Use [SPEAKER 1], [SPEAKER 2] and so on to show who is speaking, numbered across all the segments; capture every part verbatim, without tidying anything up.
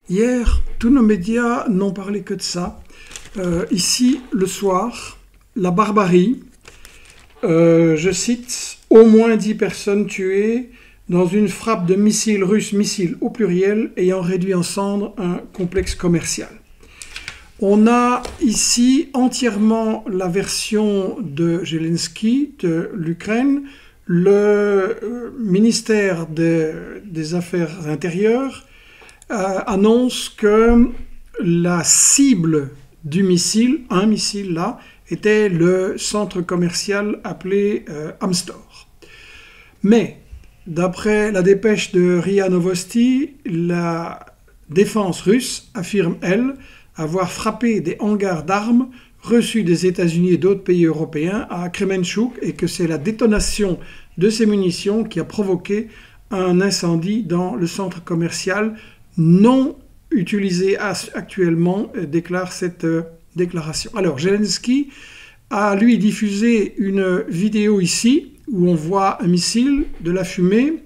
[SPEAKER 1] Hier, tous nos médias n'ont parlé que de ça. Euh, ici, le soir, la barbarie. Euh, je cite, au moins dix personnes tuées dans une frappe de missiles russes, missiles au pluriel, ayant réduit en cendres un complexe commercial. On a ici entièrement la version de Zelensky, de l'Ukraine. Le ministère de, des Affaires intérieures euh, annonce que la cible du missile, un missile là, était le centre commercial appelé euh, Amstor. Mais, d'après la dépêche de R I A Novosti, la défense russe affirme, elle, avoir frappé des hangars d'armes reçus des États-Unis et d'autres pays européens à Kremenchuk et que c'est la détonation de ces munitions qui a provoqué un incendie dans le centre commercial non utilisé actuellement, déclare cette euh, déclaration. Alors, Zelensky a, lui, diffusé une vidéo ici où on voit un missile, de la fumée.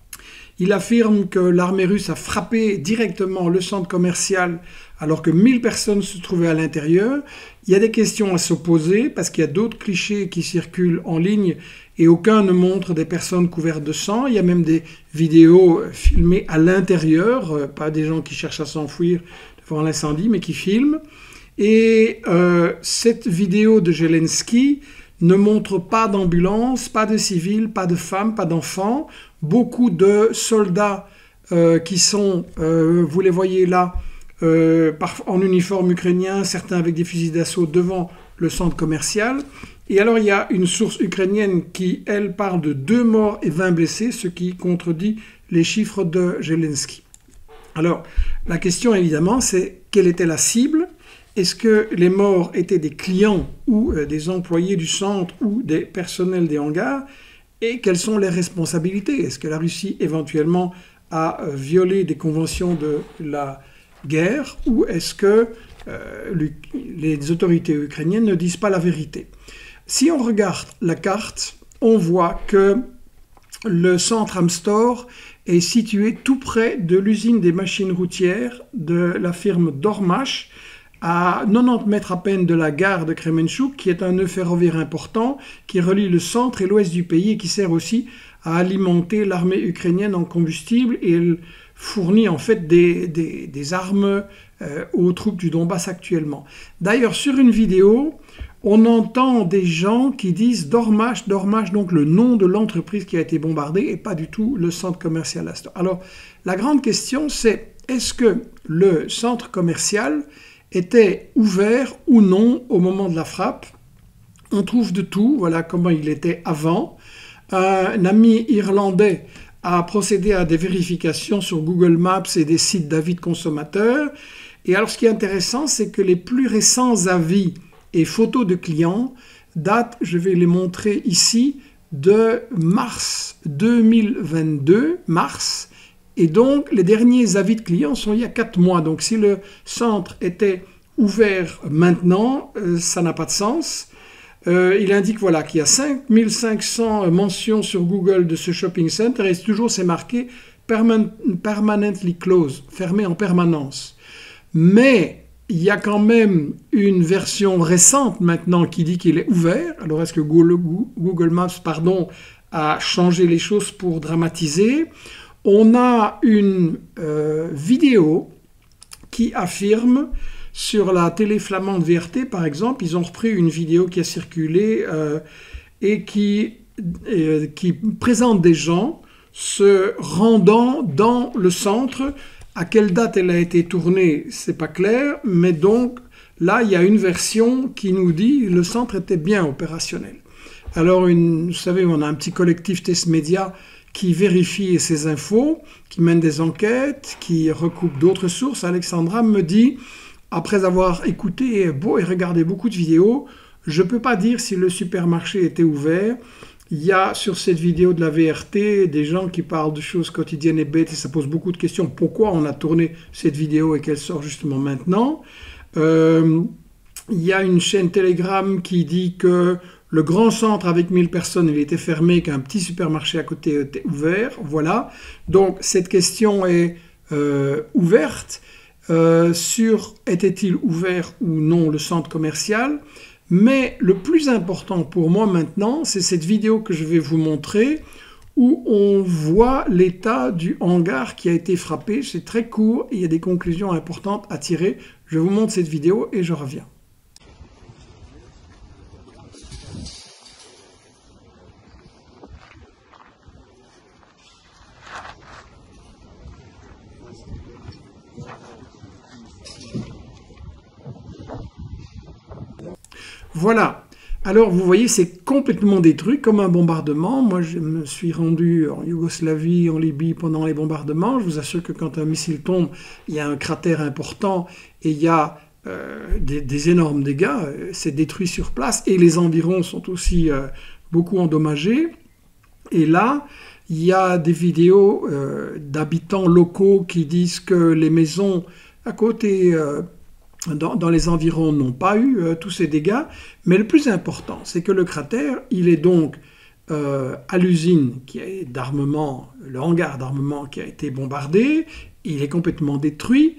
[SPEAKER 1] Il affirme que l'armée russe a frappé directement le centre commercial alors que mille personnes se trouvaient à l'intérieur. Il y a des questions à se poser parce qu'il y a d'autres clichés qui circulent en ligne et aucun ne montre des personnes couvertes de sang. Il y a même des vidéos filmées à l'intérieur, pas des gens qui cherchent à s'enfuir devant l'incendie, mais qui filment. Et euh, cette vidéo de Zelensky ne montre pas d'ambulance, pas de civils, pas de femmes, pas d'enfants. Beaucoup de soldats euh, qui sont, euh, vous les voyez là, euh, en uniforme ukrainien, certains avec des fusils d'assaut devant le centre commercial. Et alors il y a une source ukrainienne qui, elle, parle de deux morts et vingt blessés, ce qui contredit les chiffres de Zelensky. Alors, la question évidemment, c'est quelle était la cible ? Est-ce que les morts étaient des clients ou euh, des employés du centre ou des personnels des hangars? Et quelles sont les responsabilités? Est-ce que la Russie éventuellement a euh, violé des conventions de la guerre ou est-ce que euh, les autorités ukrainiennes ne disent pas la vérité? Si on regarde la carte, on voit que le centre Amstor est situé tout près de l'usine des machines routières de la firme Dormash, à quatre-vingt-dix mètres à peine de la gare de Kremenchuk, qui est un nœud ferroviaire important, qui relie le centre et l'ouest du pays et qui sert aussi à alimenter l'armée ukrainienne en combustible. Et elle fournit en fait des, des, des armes euh, aux troupes du Donbass actuellement. D'ailleurs, sur une vidéo, on entend des gens qui disent Dormash, Dormash, donc le nom de l'entreprise qui a été bombardée et pas du tout le centre commercial Astor. Alors, la grande question, c'est est-ce que le centre commercial était ouvert ou non au moment de la frappe? On trouve de tout, voilà comment il était avant. Un ami irlandais a procédé à des vérifications sur Google Maps et des sites d'avis de consommateurs. Et alors ce qui est intéressant, c'est que les plus récents avis et photos de clients datent, je vais les montrer ici, de mars deux mille vingt-deux, mars. Et donc, les derniers avis de clients sont il y a quatre mois. Donc, si le centre était ouvert maintenant, euh, ça n'a pas de sens. Euh, il indique voilà, qu'il y a cinq mille cinq cents mentions sur Google de ce shopping center et toujours c'est marqué perman permanently closed, fermé en permanence. Mais il y a quand même une version récente maintenant qui dit qu'il est ouvert. Alors, est-ce que Google, Google Maps pardon, a changé les choses pour dramatiser ? On a une euh, vidéo qui affirme, sur la télé flamande V R T par exemple, ils ont repris une vidéo qui a circulé euh, et qui, euh, qui présente des gens se rendant dans le centre. À quelle date elle a été tournée, c'est pas clair, mais donc là il y a une version qui nous dit que le centre était bien opérationnel. Alors, une, vous savez, on a un petit collectif Test Média qui vérifie ces infos, qui mène des enquêtes, qui recoupe d'autres sources. Alexandra me dit, après avoir écouté et regardé beaucoup de vidéos, je ne peux pas dire si le supermarché était ouvert. Il y a sur cette vidéo de la V R T des gens qui parlent de choses quotidiennes et bêtes et ça pose beaucoup de questions. Pourquoi on a tourné cette vidéo et qu'elle sort justement maintenant? euh, Il y a une chaîne Telegram qui dit que le grand centre avec mille personnes, il était fermé, qu'un petit supermarché à côté était ouvert. Voilà. Donc, cette question est euh, ouverte. euh, sur était-il ouvert ou non le centre commercial. Mais le plus important pour moi maintenant, c'est cette vidéo que je vais vous montrer où on voit l'état du hangar qui a été frappé. C'est très court et il y a des conclusions importantes à tirer. Je vous montre cette vidéo et je reviens. Voilà. Alors, vous voyez, c'est complètement détruit, comme un bombardement. Moi, je me suis rendu en Yougoslavie, en Libye, pendant les bombardements. Je vous assure que quand un missile tombe, il y a un cratère important et il y a euh, des, des énormes dégâts. C'est détruit sur place et les environs sont aussi euh, beaucoup endommagés. Et là, il y a des vidéos euh, d'habitants locaux qui disent que les maisons à côté... Euh, Dans, dans les environs n'ont pas eu euh, tous ces dégâts, mais le plus important, c'est que le cratère, il est donc euh, à l'usine qui est d'armement, le hangar d'armement qui a été bombardé, il est complètement détruit,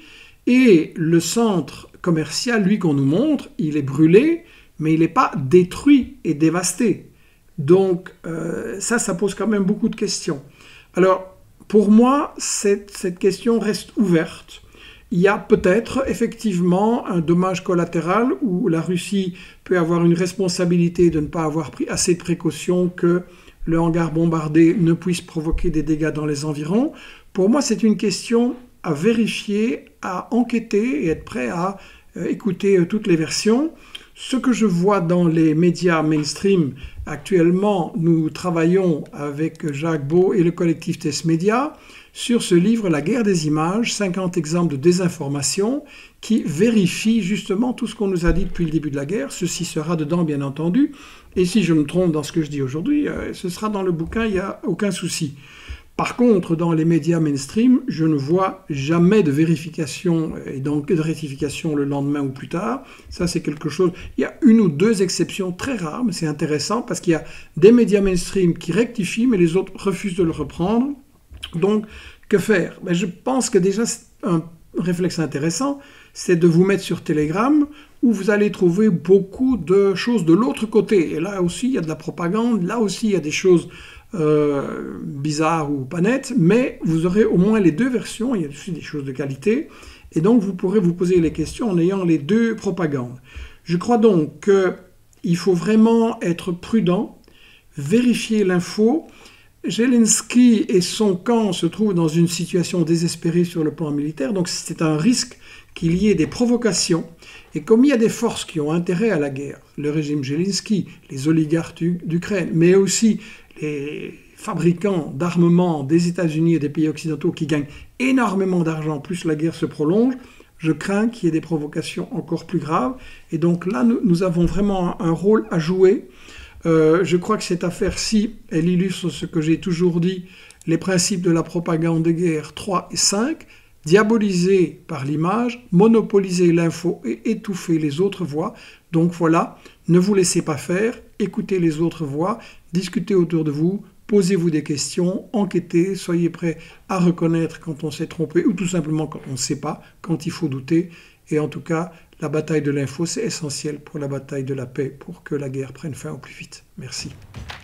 [SPEAKER 1] et le centre commercial, lui qu'on nous montre, il est brûlé, mais il n'est pas détruit et dévasté. Donc euh, ça, ça pose quand même beaucoup de questions. Alors, pour moi, cette, cette question reste ouverte. Il y a peut-être effectivement un dommage collatéral où la Russie peut avoir une responsabilité de ne pas avoir pris assez de précautions que le hangar bombardé ne puisse provoquer des dégâts dans les environs. Pour moi, c'est une question à vérifier, à enquêter et être prêt à euh, écouter euh, toutes les versions. Ce que je vois dans les médias mainstream actuellement, nous travaillons avec Jacques Beau et le collectif Test Média sur ce livre « La guerre des images, cinquante exemples de désinformation » qui vérifie justement tout ce qu'on nous a dit depuis le début de la guerre. Ceci sera dedans, bien entendu. Et si je me trompe dans ce que je dis aujourd'hui, euh, ce sera dans le bouquin, il n'y a aucun souci. Par contre, dans les médias mainstream, je ne vois jamais de vérification et donc de rectification le lendemain ou plus tard. Ça, c'est quelque chose... Il y a une ou deux exceptions très rares, mais c'est intéressant parce qu'il y a des médias mainstream qui rectifient, mais les autres refusent de le reprendre. Donc, que faire? Ben, je pense que déjà, un réflexe intéressant, c'est de vous mettre sur Telegram, où vous allez trouver beaucoup de choses de l'autre côté. Et là aussi, il y a de la propagande, là aussi, il y a des choses euh, bizarres ou pas nettes, mais vous aurez au moins les deux versions, il y a aussi des choses de qualité, et donc vous pourrez vous poser les questions en ayant les deux propagandes. Je crois donc qu'il faut vraiment être prudent, vérifier l'info. Zelensky et son camp se trouvent dans une situation désespérée sur le plan militaire, donc c'est un risque qu'il y ait des provocations. Et comme il y a des forces qui ont intérêt à la guerre, le régime Zelensky, les oligarques d'Ukraine, mais aussi les fabricants d'armement des États-Unis et des pays occidentaux qui gagnent énormément d'argent, plus la guerre se prolonge, je crains qu'il y ait des provocations encore plus graves. Et donc là, nous, nous avons vraiment un, un rôle à jouer. Euh, je crois que cette affaire-ci, elle illustre ce que j'ai toujours dit, les principes de la propagande de guerre trois et cinq, diaboliser par l'image, monopoliser l'info et étouffer les autres voix. Donc voilà, ne vous laissez pas faire, écoutez les autres voix, discutez autour de vous, posez-vous des questions, enquêtez, soyez prêts à reconnaître quand on s'est trompé ou tout simplement quand on ne sait pas, quand il faut douter. Et en tout cas, la bataille de l'info, c'est essentiel pour la bataille de la paix, pour que la guerre prenne fin au plus vite. Merci.